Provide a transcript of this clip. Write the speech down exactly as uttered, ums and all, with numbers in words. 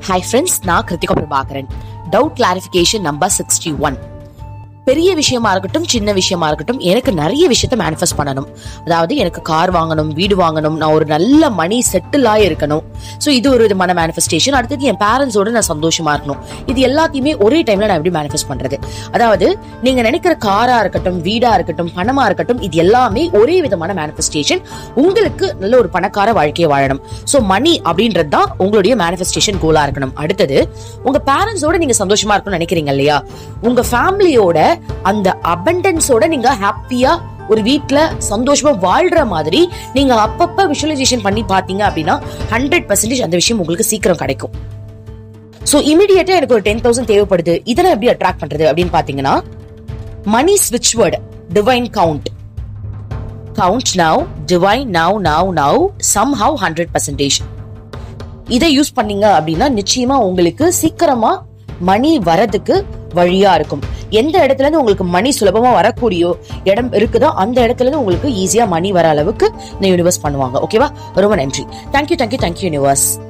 Hi friends, நான் Kiruthika Prabhakaran. Doubt clarification number sixty one. பெரிய விஷயமா இருக்கட்டும் சின்ன விஷயமா இருக்கட்டும் எனக்கு நிறைய விஷயத்த மேனிஃபெஸ்ட் பண்ணணும். அதாவது எனக்கு கார் வாங்கணும், வீடு வாங்கணும், நான் ஒரு நல்ல மணி செட்டில் ஆகி இருக்கணும். ஸோ இது ஒரு விதமான மேனிஃபெஸ்டேஷன். அடுத்தது என் பேரண்ட்ஸோட நான் சந்தோஷமா இருக்கணும். இது எல்லாத்தையுமே ஒரே டைம்ல நான் எப்படி மேனிஃபெஸ்ட் பண்றது? அதாவது நீங்க நினைக்கிற காரா இருக்கட்டும், வீடா இருக்கட்டும், பணமா இருக்கட்டும், இது எல்லாமே ஒரே விதமான மேனிஃபெஸ்டேஷன். உங்களுக்கு நல்ல ஒரு பணக்கார வாழ்க்கையை வாழணும். ஸோ மணி அப்படின்றது தான் உங்களுடைய மேனிஃபெஸ்டேஷன் கோலா இருக்கணும். அடுத்தது உங்க பேரண்ட்ஸோட நீங்க சந்தோஷமா இருக்கணும்னு நினைக்கிறீங்க இல்லையா? உங்க ஃபேமிலியோட அந்த அபண்டன்ஸோட நீங்க ஹாப்பியா ஒரு வீட்ல சந்தோஷமா வாழ்ற மாதிரி நீங்க அப்பப்ப விஷுவலைசேஷன் பண்ணி பாத்தீங்க அப்படின்னா ஹண்ட்ரட் பர்சன்டேஜ் அந்த விஷயம் உங்களுக்கு சீக்கிரம் கிடைக்கும். சோ இமிடியேட்டா எனக்கு ஒரு டென் தௌசண்ட் தேவைப்படுது, இதெல்லாம் எப்படி அட்ராக்ட் பண்றது அப்படின்னு பாத்தீங்கன்னா மணி ஸ்விட்ச் word divine count. Count now, divine now now now, somehow hundred percentage. இதை யூஸ் பண்ணீங்க அப்படின்னா நிச்சயமா உங்களுக்கு சீக்கிரமா மணி வரதுக்கு வழியா இருக்கும். எந்த இடத்துல இருந்து உங்களுக்கு மணி சுலபமா வரக்கூடிய இடம் இருக்குதோ அந்த இடத்துல இருந்து உங்களுக்கு ஈஸியா மணி வர அளவுக்கு இந்த யூனிவர்ஸ் பண்ணுவாங்க. ஓகேவா? ரொம்ப நன்றி. Thank you thank you thank you universe.